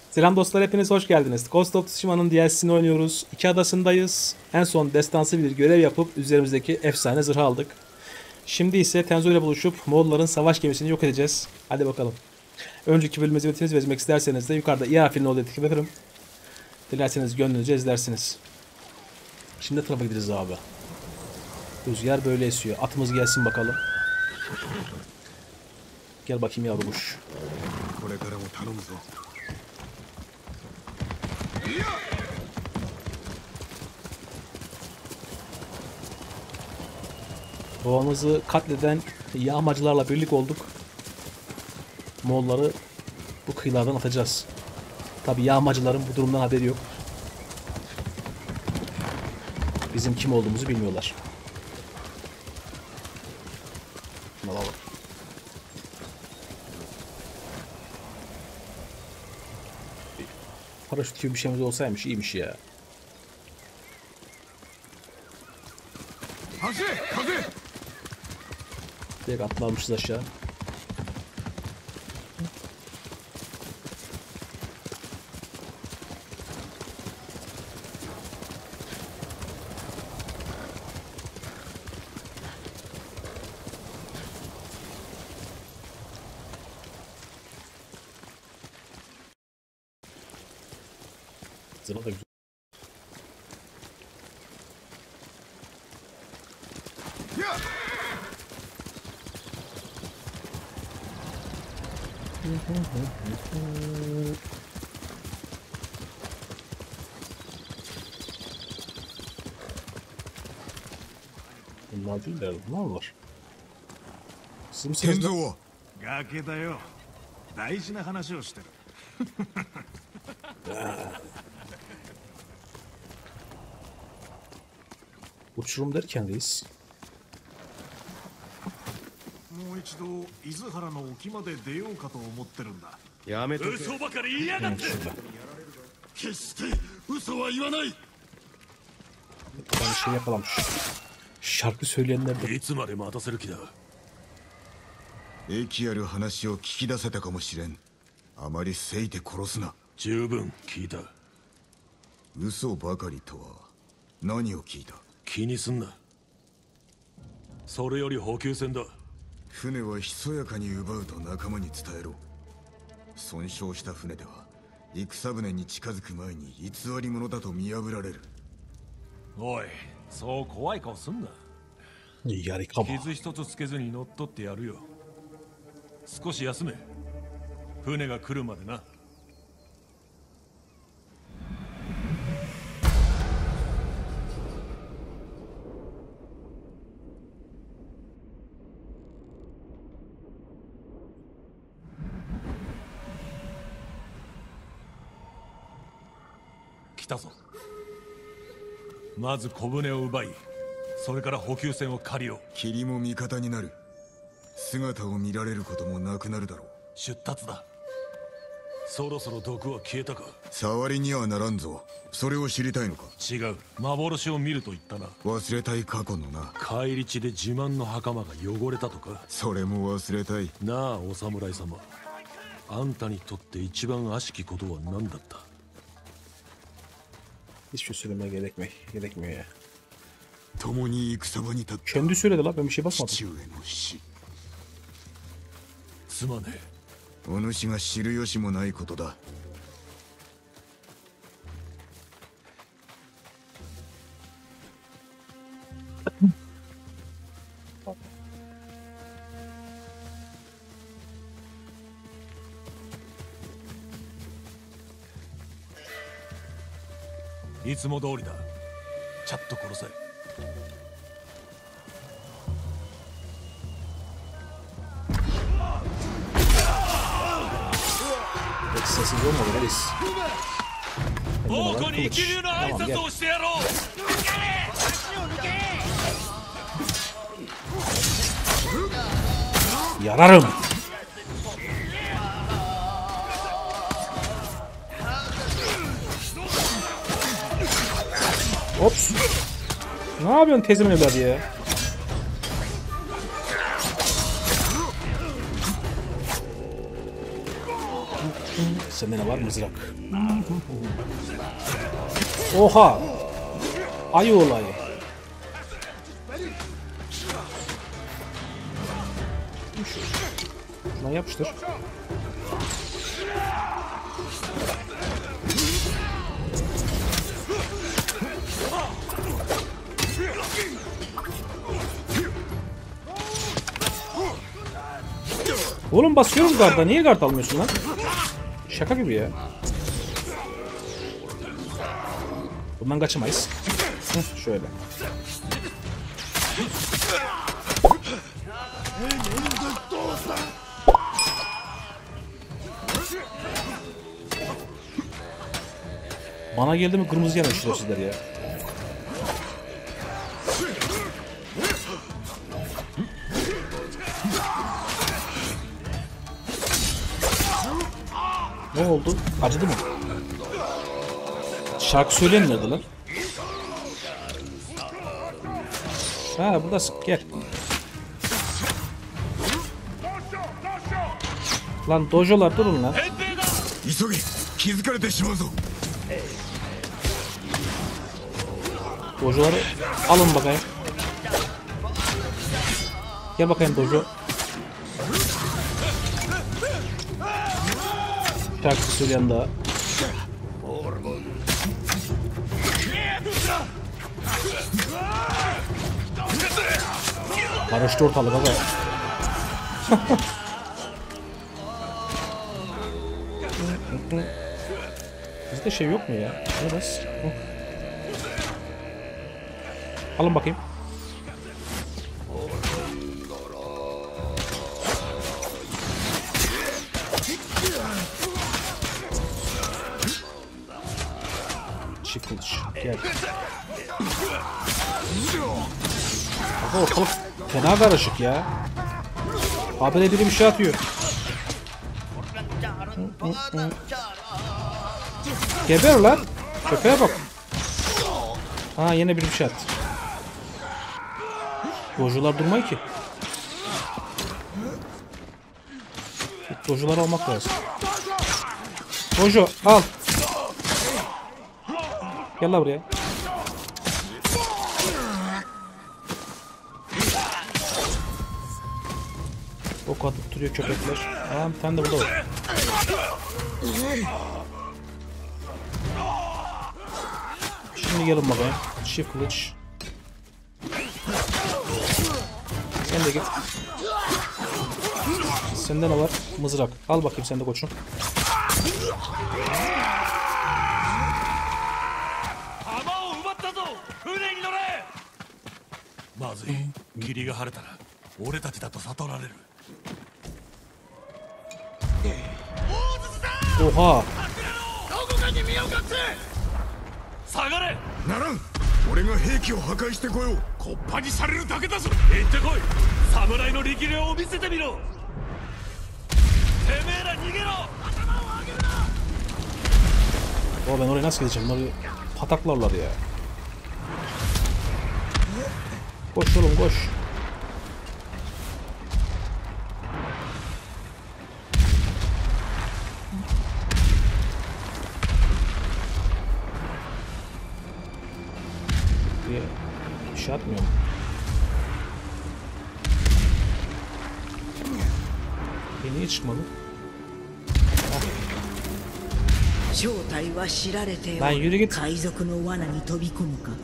Selam dostlar, hepiniz hoş geldiniz. Ghost of Tsushima'nın DLC'sini oynuyoruz. 2 adasındayız. En son destansı bir görev yapıp üzerimizdeki efsane zırhı aldık. Şimdi ise Tenzo ile buluşup Moğolların savaş gemisini yok edeceğiz. Hadi bakalım. Önceki bölüm hizmetinizi vermek isterseniz de yukarıda i harfinin olduğu tıklatırım. Dilerseniz gönlünüzce izlersiniz. Şimdi tarafa gideriz abi. Rüzgar böyle esiyor. Atımız gelsin bakalım. Gel bakayım yavrukuş. Doğamızı katleden yağmacılarla birlik olduk. Moğolları bu kıyılardan atacağız. Tabi yağmacıların bu durumdan haberi yok. Bizim kim olduğumuzu bilmiyorlar. Buna bak. Paraşüt gibi bir şeyimiz olsaymış iyiymiş ya. Direkt atlarmışız aşağı. Zırh da güzel. Bunlar değil de bunlar var. Siz misiniz lan? 崖だよ。大事な話をしてる。 Uçurum derken reis. もう一度伊豆原の沖まで出ようかと思ってるんだ。 やめとけ。 嘘ばかり言いやがって。決して嘘は言わない。 Ben şey yakalamış. Şarkı söyleyenler de いつまで待たせる気だ。 駅ある話を聞き出せたかもしれん。あまりせいて殺すな。 十分聞いた。 嘘ばかりとは何を聞いた？ 気にすんな。それより補給船だ。 船はひそやかに奪うと仲間に伝えろ。損傷した船では戦船に近づく前に偽り者だと見破られる。 おい、そう怖い顔すんな。 yarı kaba. 傷一つつけずに乗っ取ってやるよ。少し休め。船が来るまでな。来たぞ。まず小舟を奪い、それから補給船を借りよう。 霧も味方になる。姿を見られることもなくなるだろう。 出立だ。そろそろ毒は消えたか。 触りにはならんぞ。それを知りたいのか？ 違う。幻を見ると言ったな。 忘れたい過去のな。 返り血で自慢の袴が汚れたとか。 それも忘れたい。 なあ、お侍様。あんたにとって一番悪しきことは何だった？ Hiçbir şey söylemeye gerekmiyor ya. 共に戦場に立った Kendi söyledi la, ben bir şey basmadım. 父上の死。 すまねえ。 お主が知る由もないことだ。 いつも通りだ。ちゃっと殺せ。 Sessiz olmadı reis. 暴行に一流の挨 Tamam 拶 gel. をしてやろう。 Yararım. Ops. Ne yapıyorsun teyzemin evladı ya? Sende ne var? Mızrak. Oha! Ayı olayı. Şuna yapıştır. Oğlum basıyorum garda. Niye gard almıyorsun lan? Şaka gibi ya. Bundan kaçamayız. Şöyle. Bana geldi mi kırmızı yanaşıyor sizler ya. Ne oldu? Acıdı mı? Şarkı söyleyen nerede lan? Ha buradasın, gel. Lan dojolar durun lan. 急げ気づかれてしまうぞ Dojoları alın bakayım. Gel bakayım dojo. Şarkı söyleyen daha. Karıştı ortalık aga. Bizde şey yok mu ya? Biraz. Alın bakayım. Çift kılıç. Gel. Aga ortalık fena karışık ya. Habire biri bir şey atıyor. Geber lan. Köpeğe bak. Ha yine bir şey attı. Dojular durmayı ki. Dojuları almak lazım. Dojo al. Gel la buraya. Ok atıp duruyor köpekler. Aa bir tane de burada var. Şimdi gelin bakayım. Çift kılıç. Sen de git. Sende ne var? Mızrak. Al bakayım sen de koçum. まずい霧が晴れたら俺たちだと悟られる Oha. どこかに身を隠せ下がれならん俺が兵器を破壊してこようコッパにされるだけだぞ行ってこい侍の力量を見せてみろてめえら逃げろ O ben oraya nasıl gideceğim? Orayı pataklarlar ya. Koş oğlum koş. Bir şey atmıyor mu? Niye çıkmadı? 正体は知られてお Lan yürü git. 海賊の罠に飛び込むか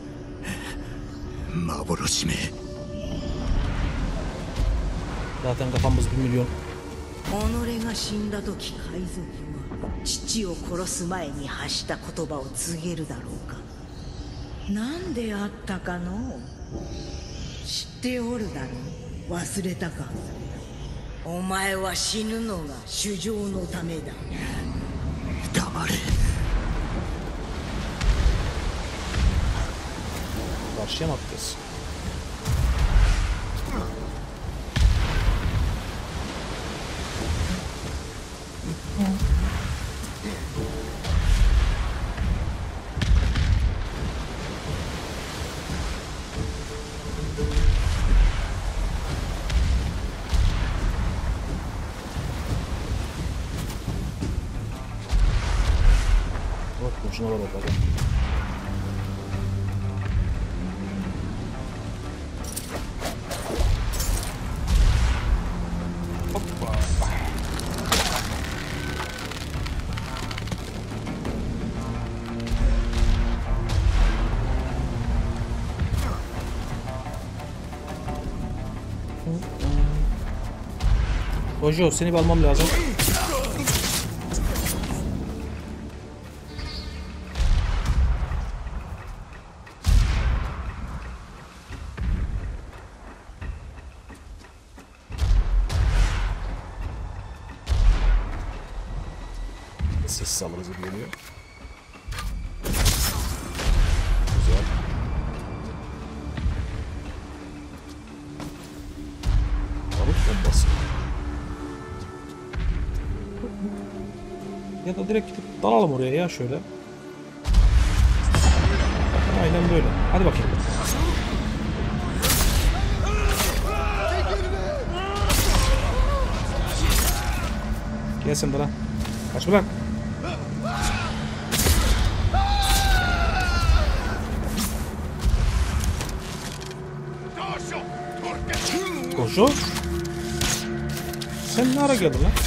幻め Zaten kafamız 1 milyon. 己が死んだ時海賊は父を殺す前に発した言葉を告げるだろうか何であったかの知っておるだろう忘れたかお前は死ぬのが主情のためだ黙れ Başlayamadık biz. canavar orada. Hoppa. Hojo seni bir almam lazım. Ses alırız gibi geliyor. Güzel. Barut bombası. Ya da direkt gidip dalalım oraya ya şöyle. Aynen böyle. Hadi bakayım. Gel sen de lan. Kaçma lan. Koşu. Sen ne ara geldin lan?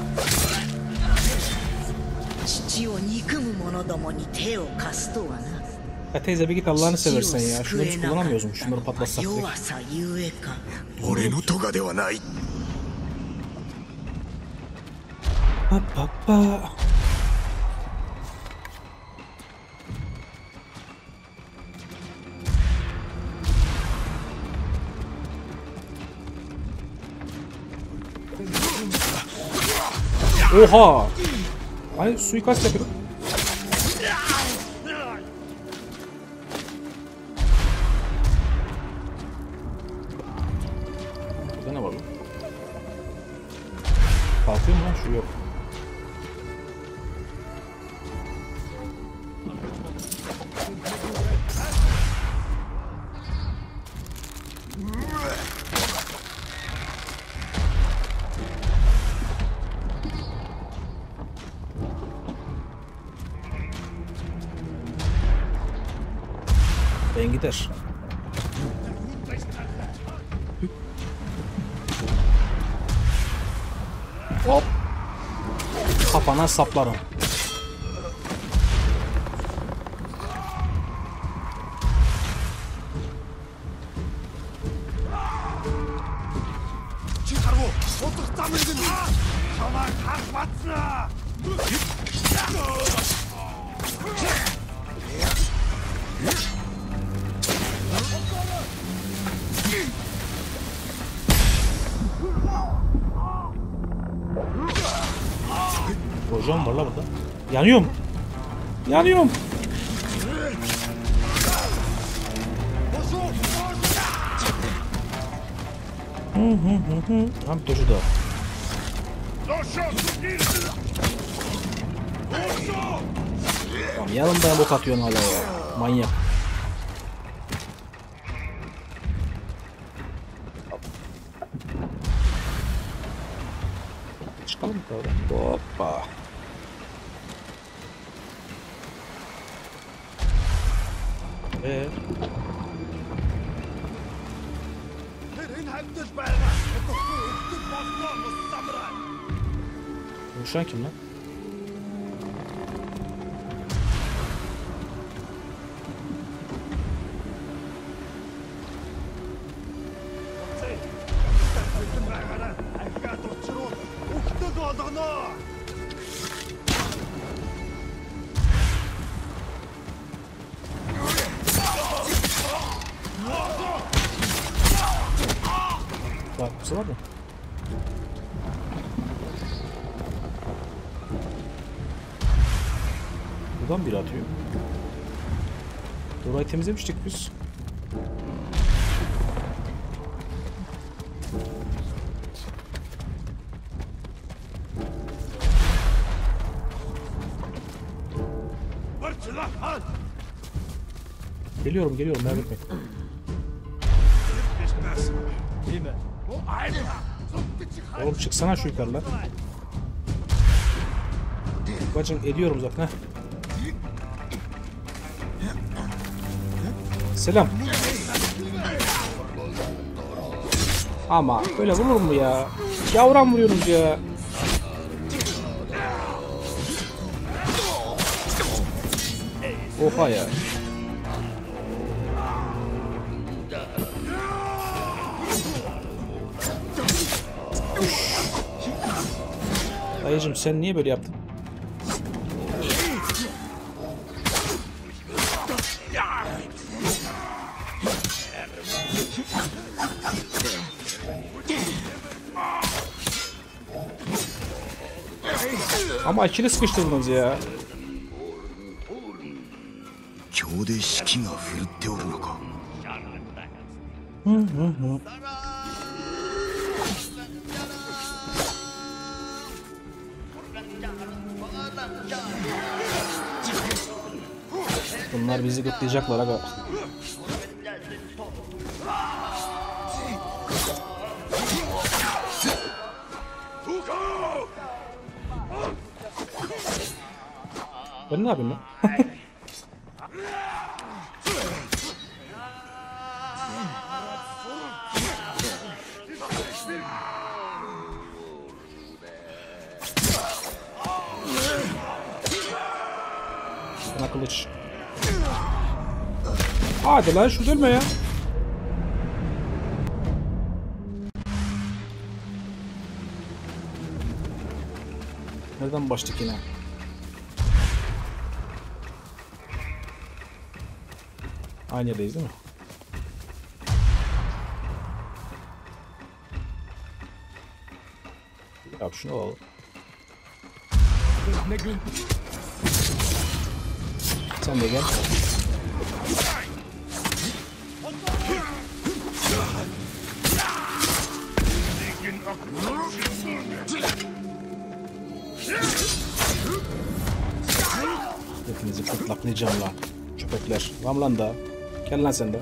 父を憎む者どもに手を貸すとはな。 Ya teyze bir git Allah'ını 父を seversen ya. 救 Şunları え hiç なかっ kullanamıyoruz mu? た Şunları のは patlatsak direkt. 弱さゆえか。 俺の咎ではない。 Hop hoppa. Oha! Hani suikast yapıyorum. Burada ne var lan? Kalkıyor mu lan? Şu yok. Ben gider. Hop. Kafana saplarım. Hocam var la burada. Yanıyorum. Yanıyorum. Tam doju da. Tamam yanımda bok atıyorsun hala ya. Manyak. Çıkalım buradan. Hoppa. Vuruşan kim lan? Bakması var mı? Buradan biri atıyor. Orayı temizlemiştik biz. Geliyorum merak etme. Oğlum çıksana şu yukarılar. Bacım ediyorum zaten. Selam. Ama böyle vurur mu ya? Yavran vuruyoruz ya. Oha ya. Dayıcım sen niye böyle yaptın? Ama ikili sıkıştırdınız ya. 今日で士気が振るっておるのか。 Bunlar bizi gıtlayacaklar aga. Ben ne yapayım lan? Bana kılıç. Hadi lan şu ölme ya. Nereden başladık yine? Aynı yerdeyiz değil mi? Yap şunu alalım. Sen de gel. Hepinizi kırtlaklayacağım lan. Köpekler. Vam lan da. Gel lan sen de.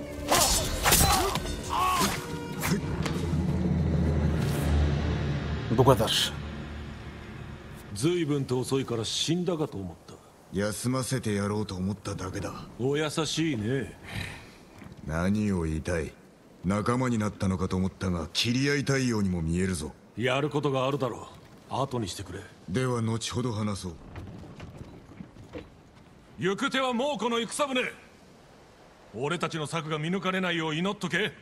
Bu kadar. 随分と遅いから死んだかと思った。 休ませてやろうと思っただけだ。 お優しいね。 何を言いたい。仲間になったのかと思ったが切り合いたいようにも見えるぞ。 やることがあるだろう。後にしてくれ。 では後ほど話そう。 行く手はもうこの戦船。俺たちの策が見抜かれないよう祈っとけ。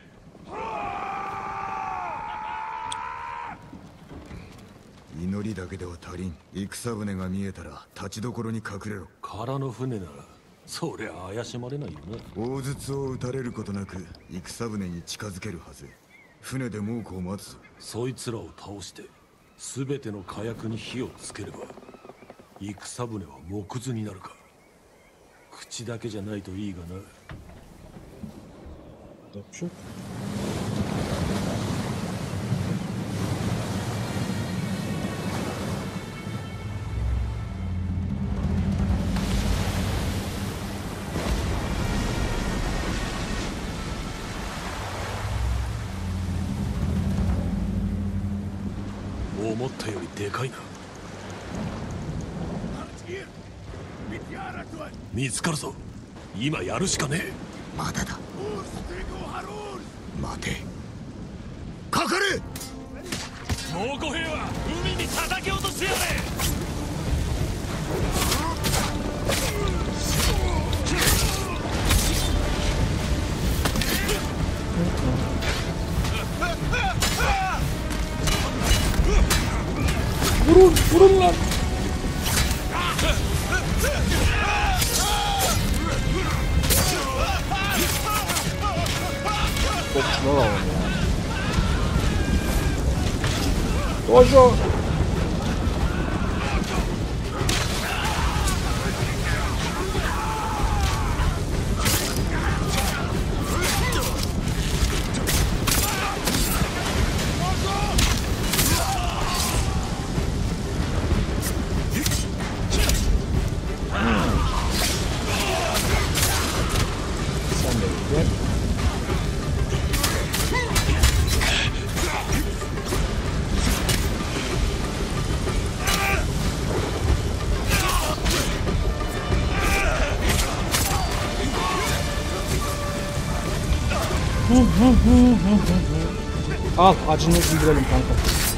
祈りだけでは足りん。戦船が見えたら立ちどころに隠れろ。 空の船ならそりゃ怪しまれないよな。 大筒を撃たれることなく戦船に近づけるはず。船で猛虎を待つぞ。 そいつらを倒して全ての火薬に火をつければ戦船は木図になるか。口だけじゃないといいがな。 Yapacak. Oi. 思ったよりでかいな。見つかるぞ。今やるしかねえ。 まだだ。待て。かかれ。 猛虎兵は海に叩き落としてやれ。 Vurun, vurun lan. Kokuşma var ya. Dojo. Sen de gel. Al acını indirelim kanka.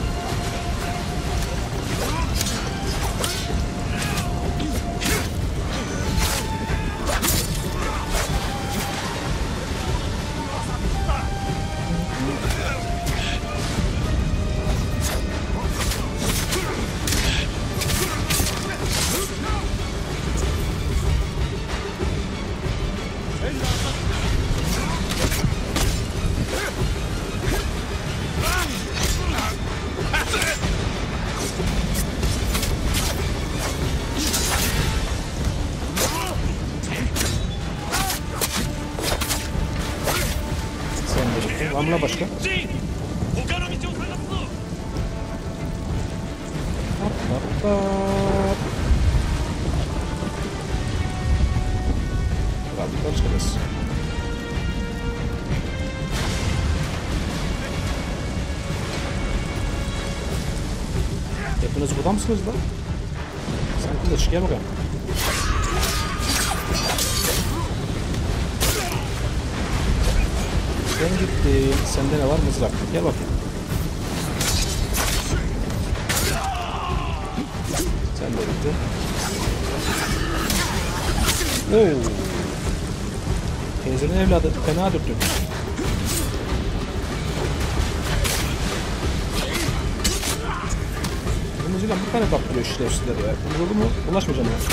Var mı la başka? Hop hop hop. Yukarı çıkarız. Hepiniz burada mısınız lan? Sen kılıç gel bakalım. Sen gittin. Sende ne var? Mızrak. Gel bakayım. Sen de gittin. Oo. Teyzenin evladı. Fena dürttün. Bu müziğden bir tane kaptırıyor şerefsizler ya. Vurdu mu? Ulaşmayacağım ya.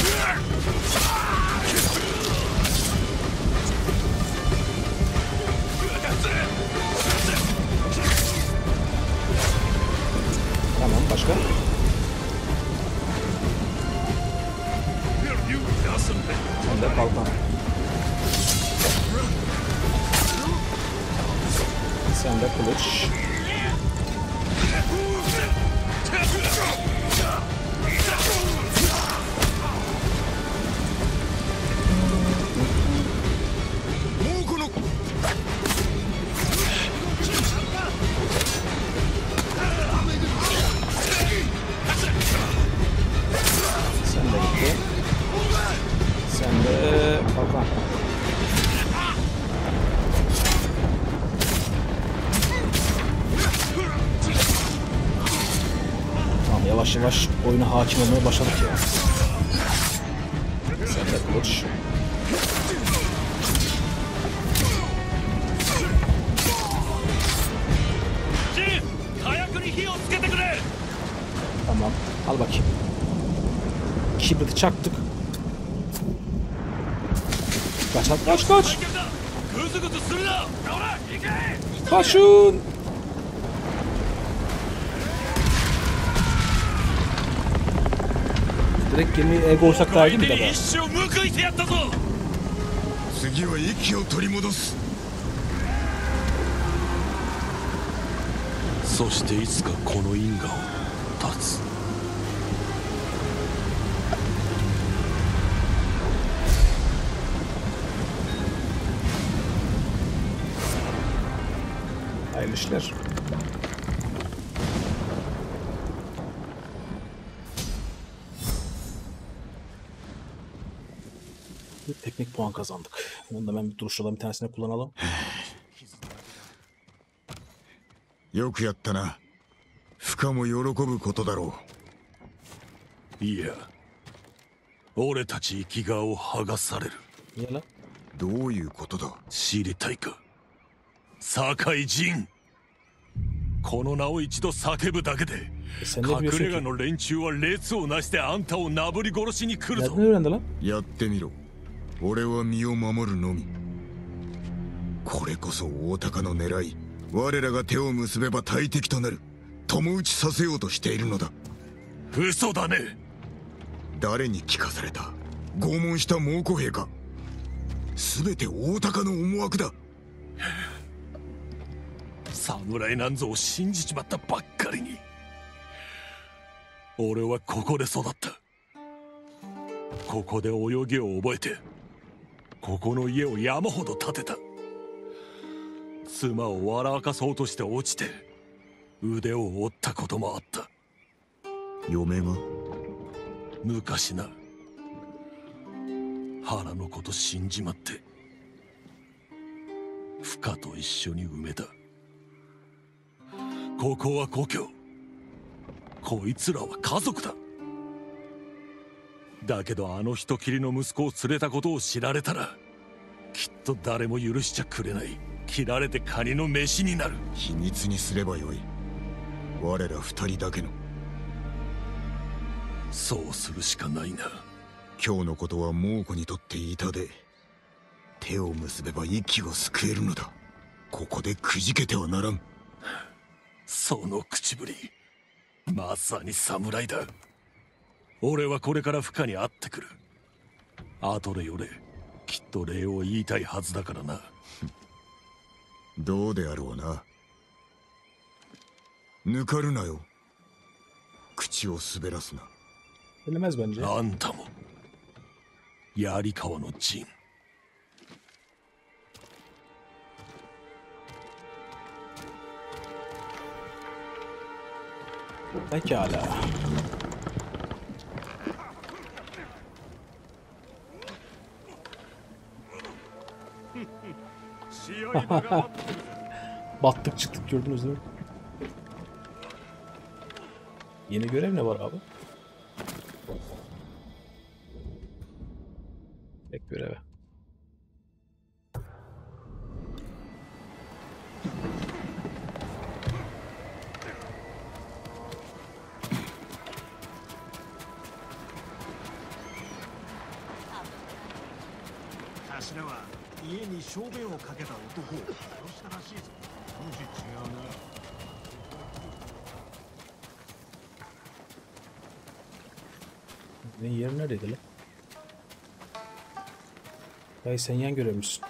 Tamam, başka? Sen de kalkan. Sen de kılıç. Sen de gitti. Sen de kalkan. Tamam, yavaş yavaş oyuna hakim olmaya başladık ya. Sen de kılıç. Tamam, al bakayım. Kibriti çaktık. Kaç at, kaç kaç. Kaçın. Direkt gemiyi ego olsak daha iyi mi baba? 次は息を取り戻す。 そしていつかこの因果を断つ。 Hayırlı işler. Bir teknik puan kazandık. Onu da ben bir duruşlardan bir tanesine kullanalım. よくやったな。負荷も喜ぶことだろいや、俺たち生きがを剥がされる。 Niye lan? う。どういうことだ。 知りたいか、堺人。この名を一度叫ぶだけで、 Sen ne biliyorsun 隠れ家 ki? の連中は列をなしてあんたをなぶり殺しに来る Nereden ぞ。 öğrendi lan? やってみろ。俺は身を守るのみ。これこそ大鷹の狙い。我らが手を結べば大敵となる。共打ちさせようとしているのだ。 嘘だね。 誰に聞かされた。拷問した猛虎兵か。全て大鷹の思惑だ。 侍なんぞを信じちまったばっかりに。俺はここで育った。ここで泳ぎを覚えて、ここの家を山ほど建てた。妻を笑かそうとして落ちて腕を折ったこともあった。 嫁が昔な、原のこと死んじまって、不フカと一緒に埋めた。ここは故郷。こいつらは家族だ。だけどあの人斬りの息子を連れたことを知られたら、きっと誰も許しちゃくれない。切られてカニの飯になる。 秘密にすればよい。我ら二人だけの。 そうするしかないな。 今日のことは猛虎にとって痛手。手を結べば息を救えるのだ。ここでくじけてはならん。 その口ぶり、まさに侍だ。俺はこれからフカに会ってくる。後で寄れ。きっと礼を言いたいはずだからな。 どうであろうな。抜かるなよ。口を滑らすな。 Söylemez bence. あんたも槍川の陣。 Pekala. Battık çıktık, gördünüz değil mi? Yeni görev ne var abi? Ek göreve. Senin yerin neredeydi lan? Dayı sen yan görevmişsin.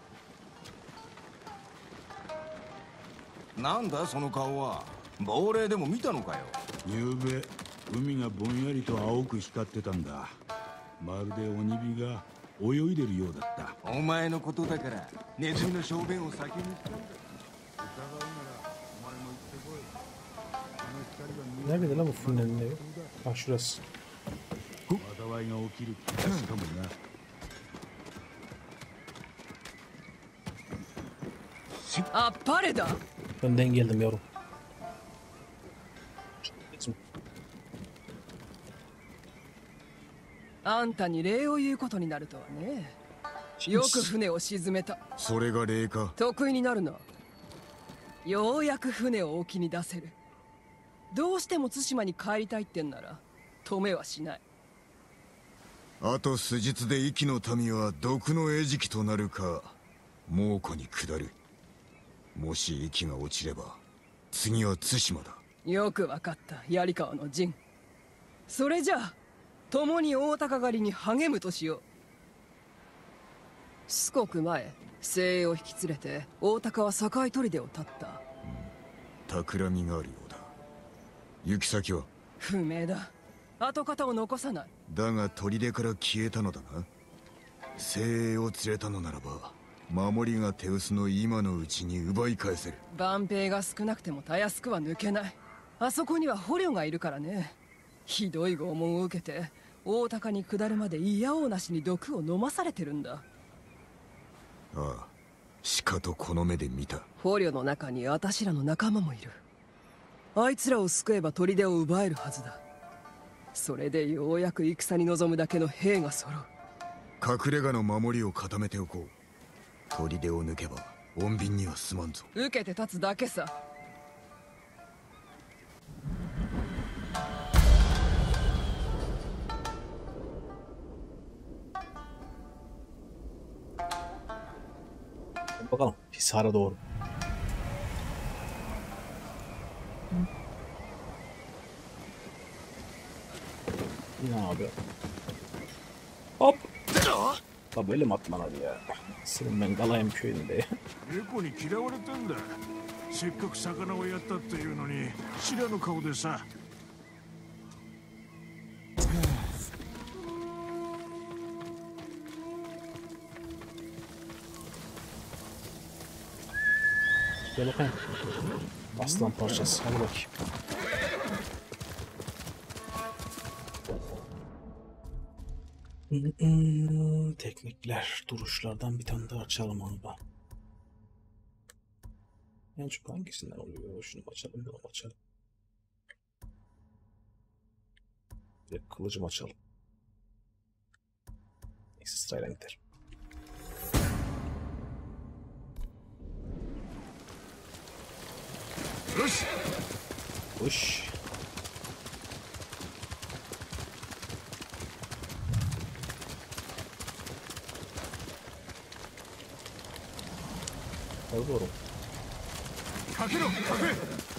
なんだその顔は。亡霊でも見たのかよ。 ゆうべ海がぼんやりと青く光ってたんだ。まるで鬼火が泳いでるようだった。 お前のことだからネズミの小便を先に言ったんだ。 疑うならお前も行ってこい。あの光が見え Nerede lan bu filmlerin evi? Ha şurası. 災いが起きる兆しかもな。 あっぱれだ。 Önden geldim yavrum. あんたに礼を言うことになるとはね。よく船を沈めた。 それが礼か。 得意になるな。ようやく船を沖に出せる。どうしても対馬に帰りたいってんなら止めはしない。 あと数日で息の民は毒の餌食となるか猛虎に下る。もし息が落ちれば次は対馬だ。 よくわかった、槍川の陣。それじゃあ共に大鷹狩りに励むとしよう。少く前精鋭を引き連れて大鷹は境砦を立った。 企みがあるようだ。行き先は不明だ。跡形を残さない。 だが砦から消えたのだな。精鋭を連れたのならば守りが手薄の今のうちに奪い返せる。 万兵が少なくてもたやすくは抜けない。あそこには捕虜がいるからね。ひどい拷問を受けて大鷹に下るまで嫌おうなしに毒を飲まされてるんだ。 ああ、しかとこの目で見た。 捕虜の中に私らの仲間もいる。あいつらを救えば砦を奪えるはずだ。それでようやく戦に臨むだけの兵が揃う。 隠れ家の守りを固めておこう。砦を抜けば穏便にはすまんぞ。 受けて立つだけさ。 Bakalım Hisar'a doğru. Ne abi? Hop. Tabi böyle mi atman abi ya? Senin ben Galayım köyünde ya. 猫に嫌われてんだ。せっかく魚をやったっていうのに知らぬ顔でさ。 Gel bakayım. Aslan parçası. Hadi bakayım. Teknikler, duruşlardan bir tane daha açalım onu da. En çok hangisinden oluyor? Şunu açalım, bunu açalım. Bir de kılıcımı açalım. Neyse sırayla gider. Uş. Doğru. かけろかけ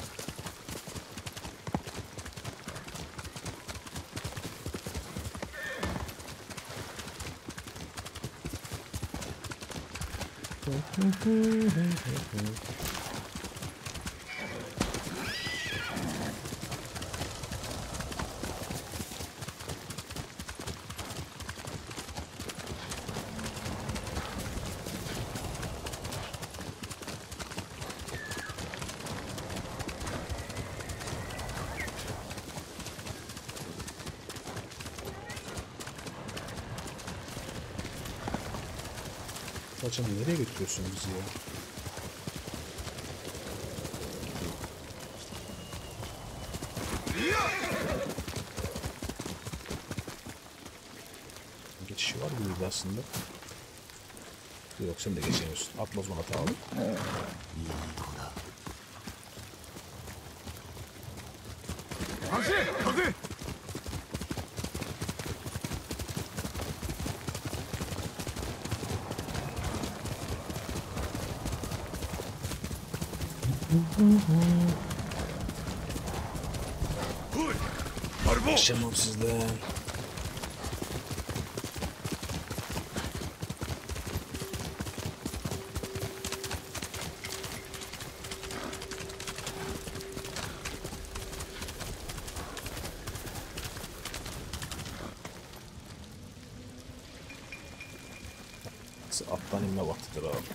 Hocam nereye götürüyorsun bizi ya? Geçişi var gibi aslında. Yok sen de geçemiyorsun. Atla o zaman atalım. Yaşamam sizden. Attan inme vaktidir abi.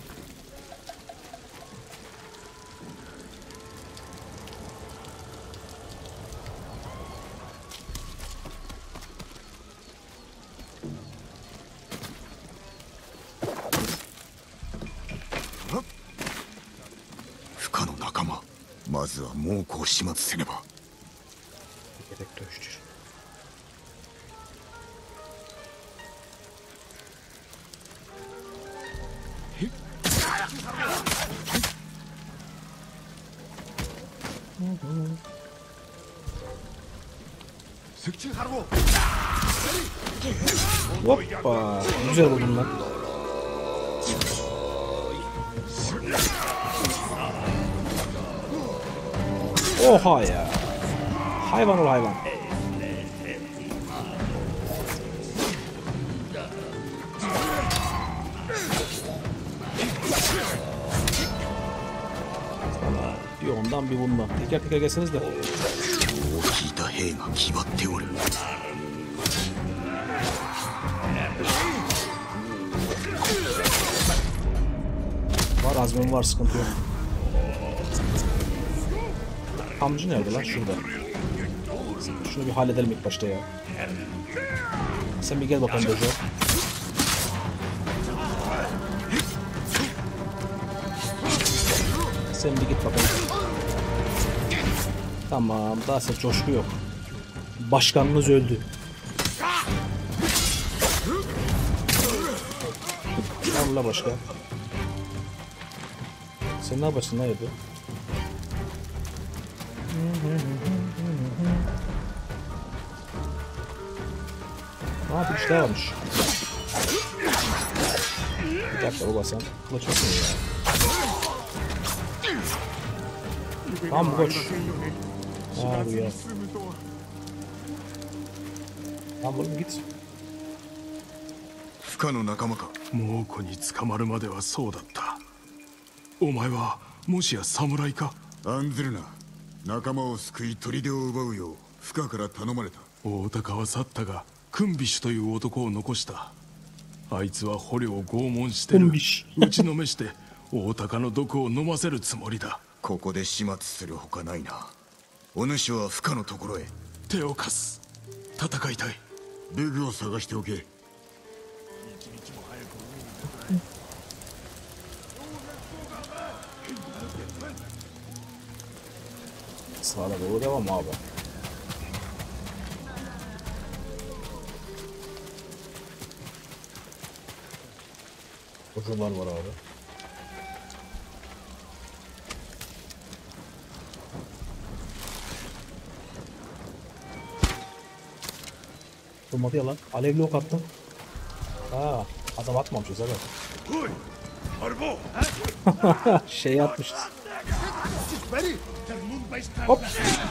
Fukaの仲間。まずは猛虎を始末せねば。 Gerek dövüştür. Hoppa. Güzel vurdum lan. Oha ya. Hayvan ol hayvan. Bir ondan bir bundan. Teker teker gelseniz de. を引いた兵が気張っておる。 Var azmim var sıkıntı yok. Hamcı nerede lan? Şurada. Şunu bir halledelim ilk başta ya. Sen bir gel bakalım Dojo. Sen bir git bakalım. Tamam, daha ses coşku yok. Başkanınız öldü. Allah başka. Sen ne yaparsın ne yapıyor? Aa bir işte varmış. Bir dakika baba sen kılıç mısın ya? Tamam koç. Aa bu ya. Tamam oğlum git. 不可の仲間か。 猛虎に捕まるまではそうだった。お前はもしや侍か。 案ずるな。仲間を救い砦を奪うよう不可から頼まれた。 大高は去ったがクンビシュという男を残した。あいつは捕虜を拷問してる。打ちのめして大高の毒を飲ませるつもりだ。 ここで始末するほかないな。お主は不可のところへ。 手を貸す。戦いたい。 武具を探しておけ。 「 Sağda doğru devam abi. Kocalar var abi. Durmadı ya lan. Alevli ok attım. Aa, adam atmamışız evet. Şey atmışız. Hop.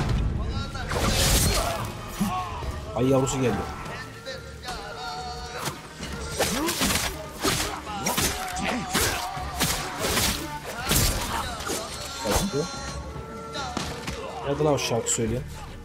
Ay yavrusu geldi. Kaçtı. Nerede lan o şarkı söyleyen?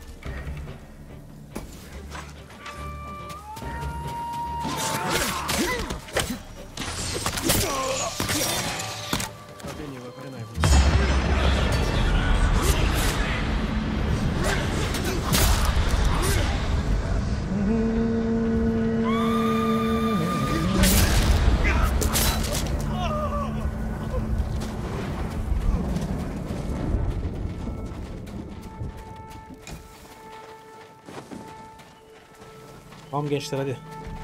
Tamam gençler hadi.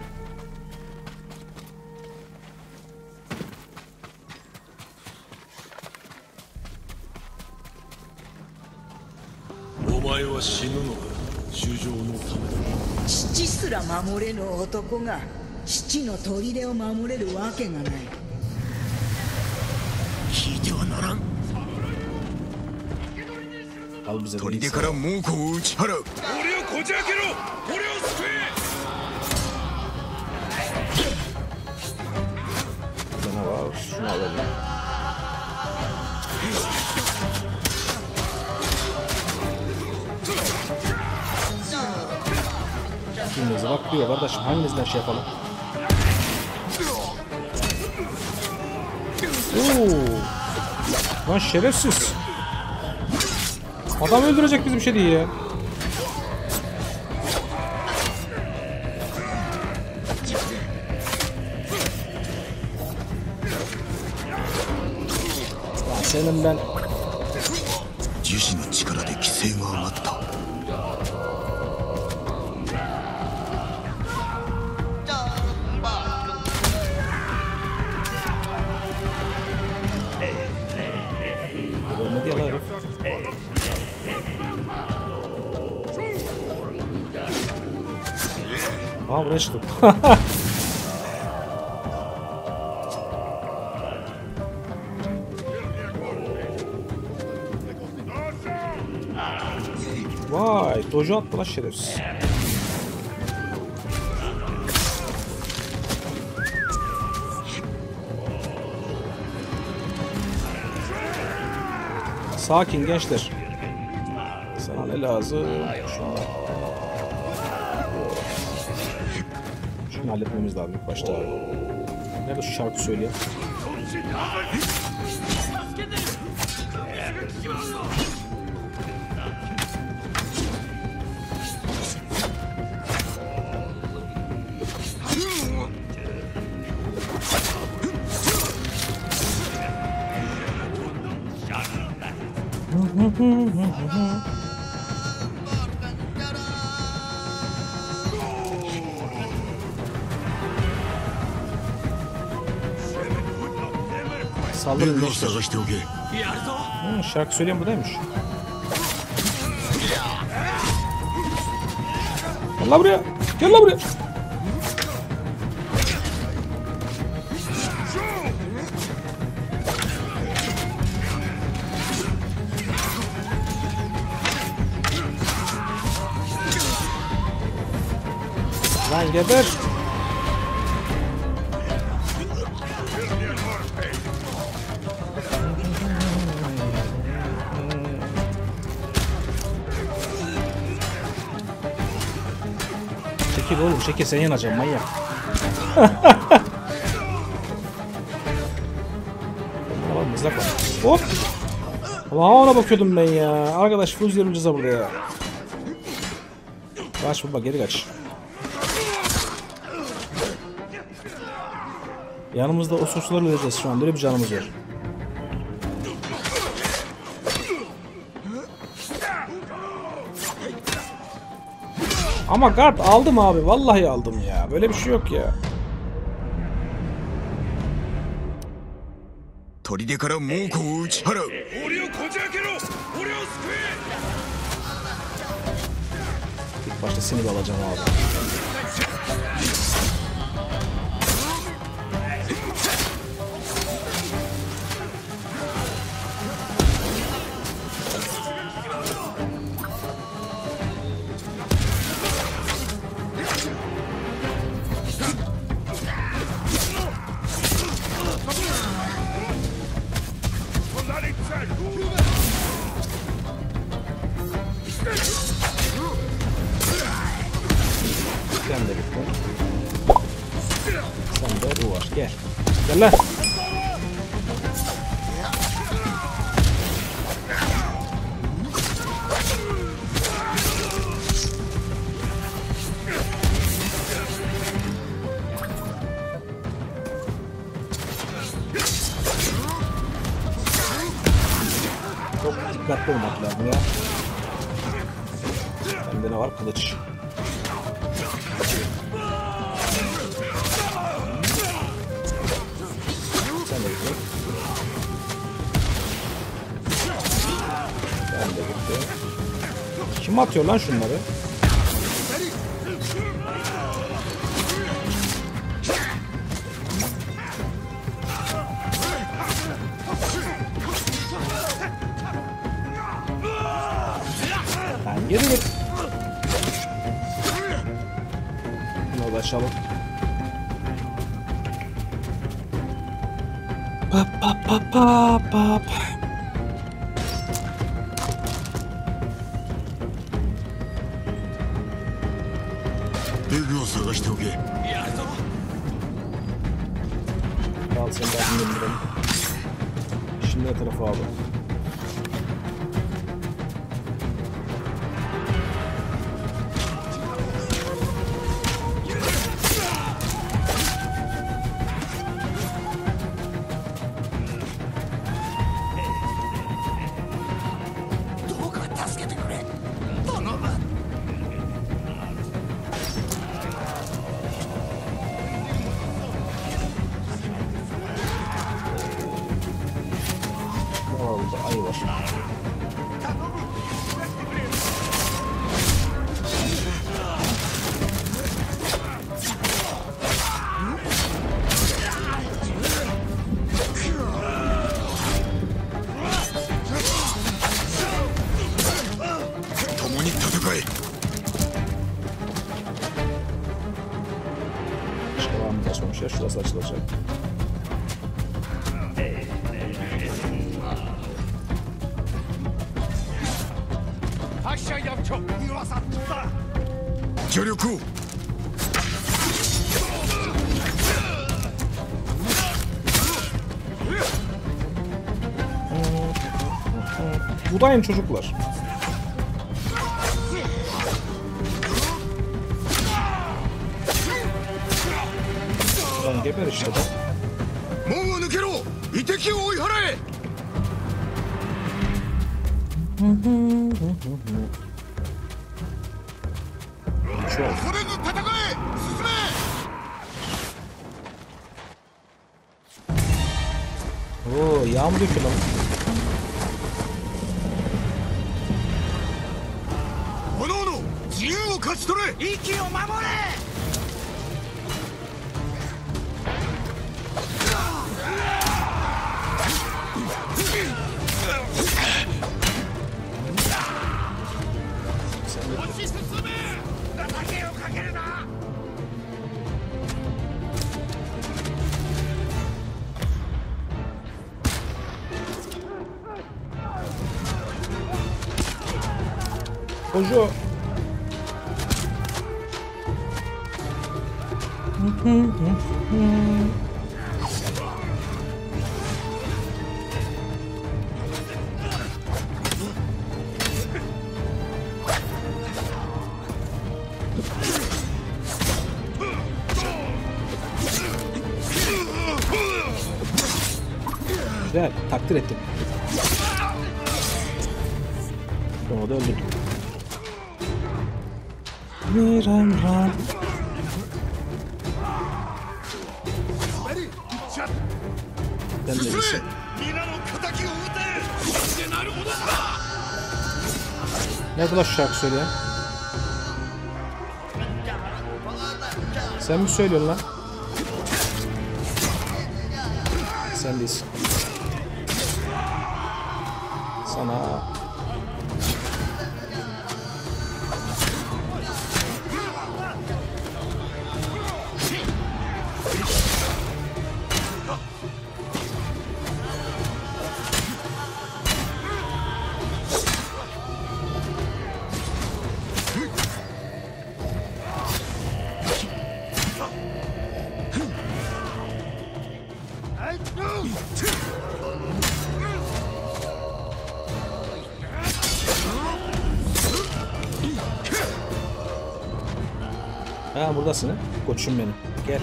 父すら守れぬ男が父の砦を守れるわけがない。 聞いてはならん。 Al bize de 砦から猛虎を打ち払う。 俺をこじ開けろ。俺を救え。 Burada ne var? Şunu alalım. Hanginize bak diyor kardeşim. Hanginizden şey yapalım? Oo. Lan şerefsiz. Adam öldürecek bizim şey değil ya. Ya senin ben... 樹脂の力で規制が上がった。 Ölmedi ya lan herif. Aa buraya çıktım. Vay, dojo attı lan şerefsiz. Sakin gençler. Sana ne lazım? Şunu halletmemiz lazım ilk başta abi. Nerede şu şarkı söylüyor? Saldırın を gençler. 探しておけ。 Şarkı söyleyen buradaymış. Gel lan buraya. Gel lan buraya. Lan geber. Çekil oğlum çekil sen yanacaksın manyak. Tamam mızrak var. Hop. Ulan ona bakıyordum ben ya. Arkadaş fuz yerimiz burada ya. Kaç baba geri kaç. Yanımızda o suçluları öleceğiz şu an. Böyle bir canımız var. Ama guard aldım abi. Vallahi aldım ya. Böyle bir şey yok ya. 砦から猛虎を打ち払う。 檻をこじ開けろ。俺を救え。 İlk başta seni de alacağım abi. Sen de git lan. Sen de bu var. Gel. Gel lan. Çok dikkatli olmak lazım ya. Bende ne var? Kılıç. Sen de git. Ben de gitti. Kim atıyor lan şunları? Lan yürü git. Bunu da açalım. Pap pap pap pap pap. Al sen de indirelim. Şimdi ne tarafa alalım? Ayı var. Devamını açmamış ya. Şurası açılacak. Budayın çocuklar. Lan geber işte de. Oo, yağmur döküyor lan. Koşu. Güzel, takdir ettim. Onu da öldürdüm. Miran. Ben de neyse. Nerede lan şu şarkı söyleyen? Sen mi söylüyorsun lan? Sen değilsin. Sana... Ha buradasın ha. Koçum benim. Gel.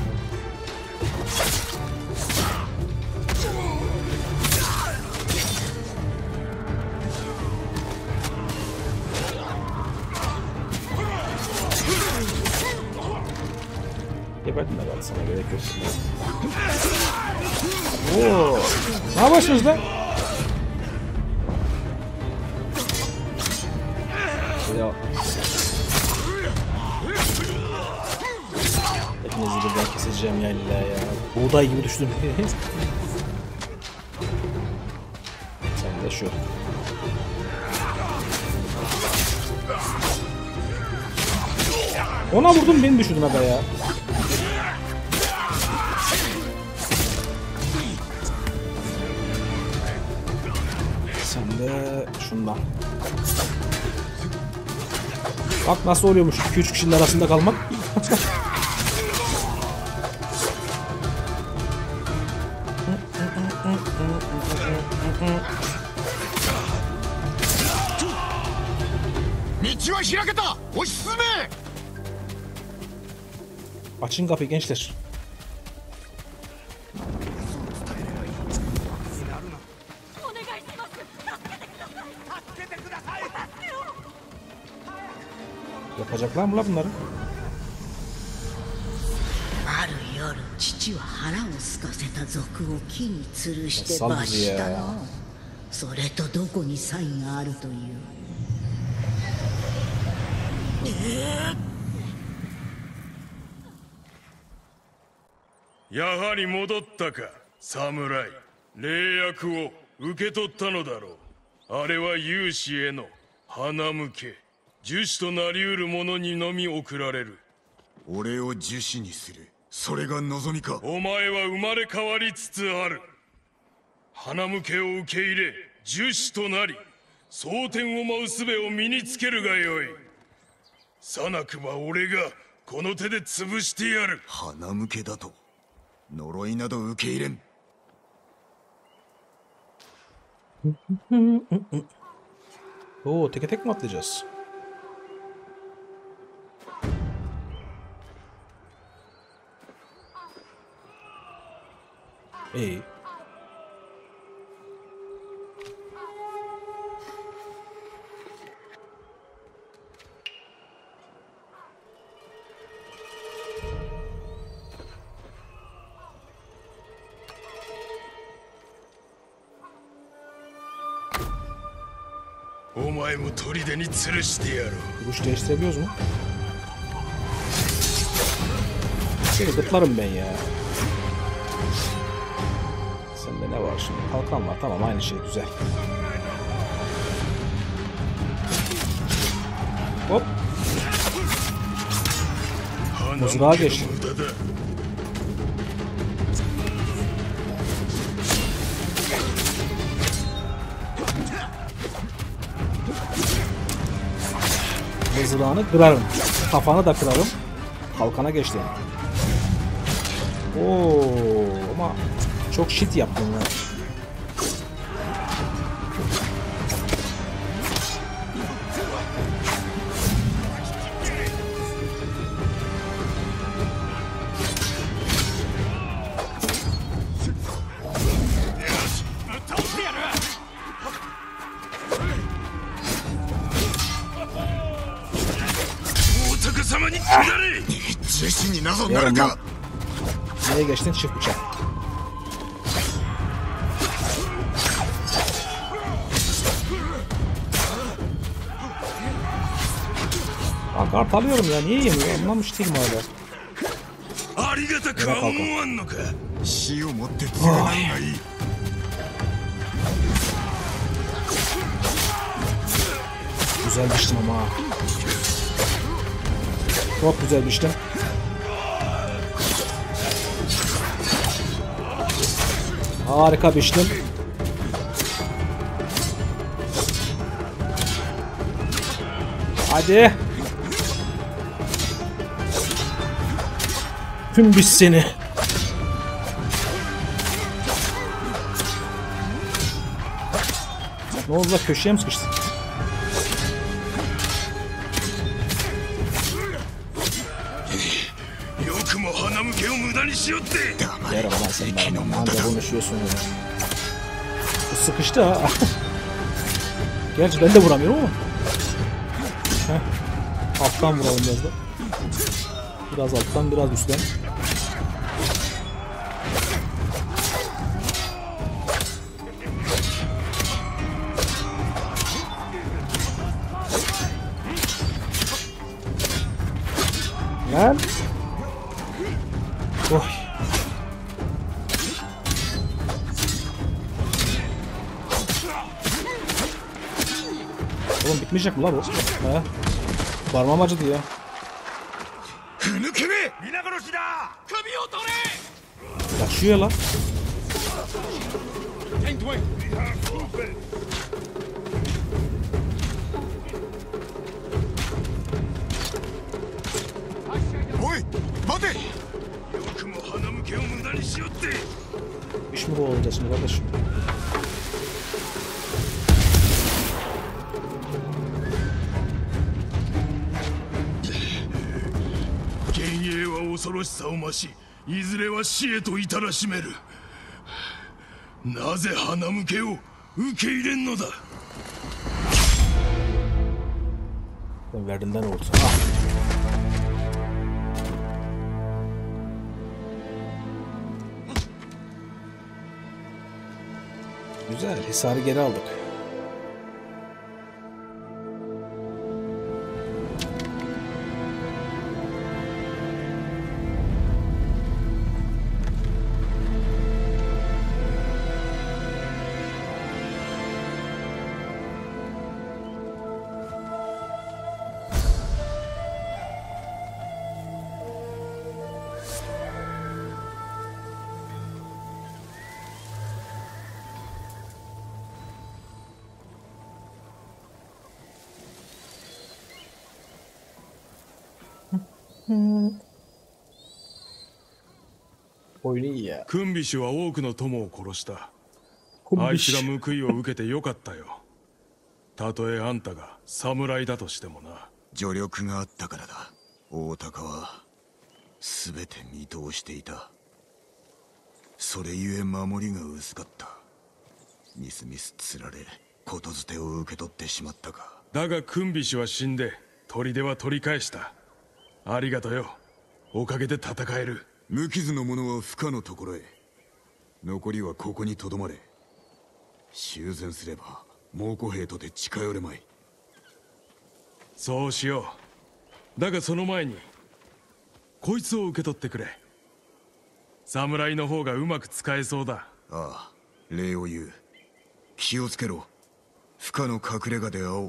Geberdim herhalde, sana gerek yok. Oo. Ne yapıyorsunuz lan? Ya. Hepinizi birden keseceğim ya illa ya. Buğday gibi düştüm. Sen de şu. Ona vurdum, beni düşürdün aga ya. Sen de şundan. Bak nasıl oluyormuş 2-3 kişinin arasında kalmak. Açın kapıyı gençler. Yapacaklar mı la bunları? ある夜父は腹を空かせた賊を木に吊るして罰したの。それとどこにサインがあるという。 やはり戻ったか、侍。霊薬を受け取ったのだろう。あれは勇士への花向け。樹脂となりうる者にのみ送られる。 俺を樹脂にする、それが望みか。 お前は生まれ変わりつつある。花向けを受け入れ、樹脂となり、蒼天を舞う術を身につけるがよい。さなくば俺がこの手で潰してやる。 花向けだと呪いなど受け入れん。 Oo, teke tek mi atlayacağız? İyi. O前も砦に吊るしてやろう。 Duruş değiştirebiliyoruz mu? Seni gırtlarım ben ya. Sende ne var şimdi? Kalkan var. Tamam, aynı şey, güzel. Hop. Mızrağa geçtim. Mızrağını kırarım. Kafanı da kırarım. Kalkana geçtim. Oo, ama çok shit yaptım ya. 様に下れ。 弟子になぞな Yarım る lan. か。 Neye geçtin? Çift bıçak. Aa, kart alıyorum ya. Niye yemiyor? Anlamış değilim hala. ありがたくは思わんのか。 死をもって償うがいい。 Güzel biçtim ama. Çok güzel biçtim. Harika biçtim. Hadi. Tüm biç seni. Ne oldu da köşeye mi sıkıştın? Yarım lan sen bana. Anca konuşuyorsun ya. Bu sıkıştı ha. Gerçi ben de vuramıyorum ama. Heh. Alttan vuralım biraz da. Biraz alttan, biraz üstten. Lan. Oy. Oğlum bitmeyecek mi lan bu? He? Parmağım acıdı ya. Yaşıyor lan. おい待て。 İş mi kovalayacağız şimdi kardeşim? Ben verdiğimden oldu. Ah. Güzel, hisarı geri aldık. Oyunu iyi ya. クンビ氏は多くの友を殺したクンあいビ氏つが報いを受けてよかったよたとえあんたが侍だとしてもな助力があったからだ。大高は全て見通していた。それゆえ守りが薄かった。みすみすつられことづてを受け取ってしまったか。 だがクンビ氏は死んで砦は取り返したありがとよおかげで戦える無傷の者は不可のところへ。残りはここにとどまれ。修繕すれば猛虎兵とて近寄れまい。 そうしようだがその前にこいつを受け取ってくれ侍の方がうまく使えそうだああ、礼を言う。気をつけろ。不可の隠れ家で会おう。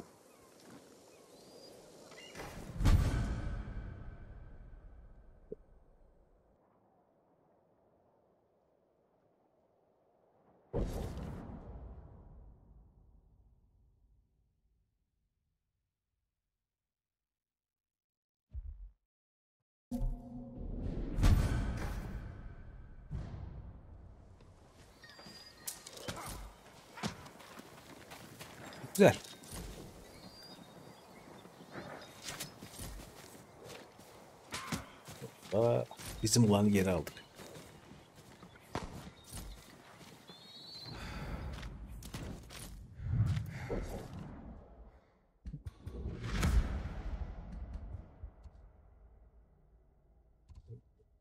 Güzel. Aa, bizim olanı geri aldık.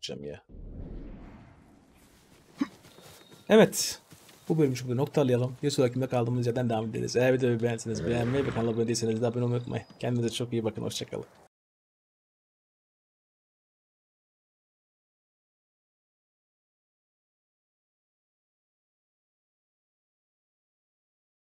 bakacağım ya. Evet. Bu bölümü burada noktalayalım. Bir sonrakinde kaldığımız yerden devam ederiz. Eğer videoyu beğendiyseniz beğenmeyi ve kanala abone değilseniz de abone olmayı unutmayın. Kendinize çok iyi bakın. Hoşçakalın.